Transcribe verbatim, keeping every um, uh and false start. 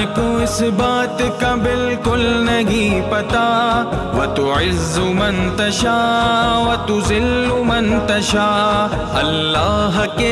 को इस बात का बिल्कुल नहीं पता। व तुइज़्ज़ु मन तशा व तुज़िल्लु मन तशा, अल्लाह के